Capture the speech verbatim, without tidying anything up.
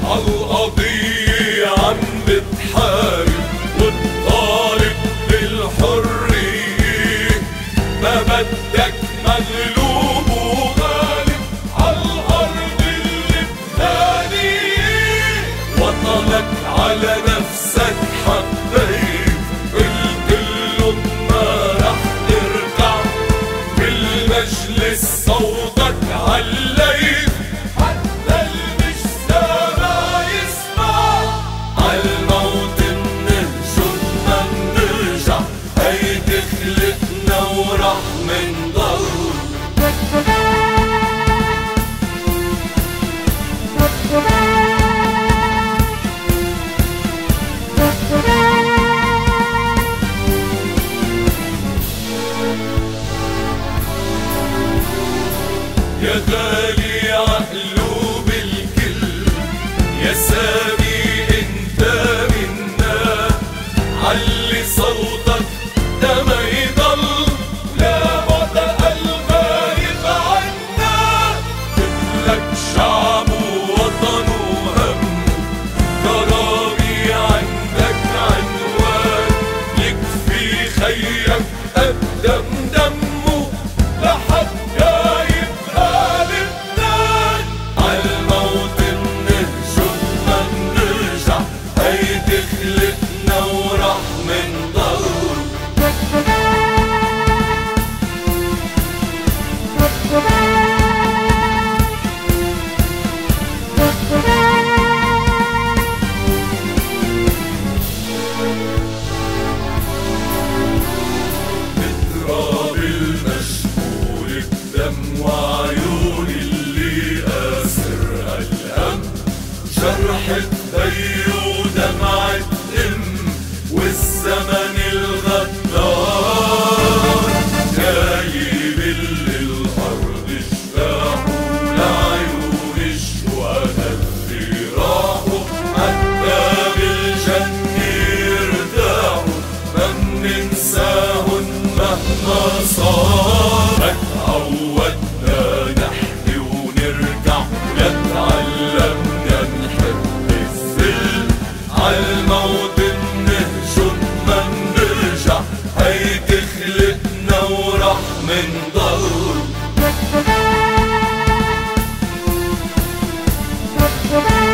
عالقضية عم بتحارب وتطالب بالحرية. ما بدك مغلوب وغالب عالأرض اللبنانية. وطنك على نفسك حبيت قلتلن ما رح ترجع. بالمجلس صوتك عليت حتى المش سامع يسمع. عالموت منهجن ما منرجع. هيدي خلقنا ورح منضل. يا غالي عقلوب الكل يا سامي انت منا. علي صوتك ده ما يضل لا بطأ الغايب عنا. مثلك شعب ووطن وهم كرامي عندك عنوان. يكفي خيك قدم دمه لحد خلقنا ورح منضل. بتراب المشهور بدم وعيون اللي قاسر الهم. جرحة بيو دمعة ام والزمن الغدار. جايب اللي الارض شفاحه لعيون الشهداء اللي راحوا. حتى بالجنة يرتاحوا ما مننساهن مهما صار. ما تعودنا نحكي ونرجع ونتعلمنا نحب الذل. عالموت منهجن ما منرجع. هيدي خلقنا ورح منضل.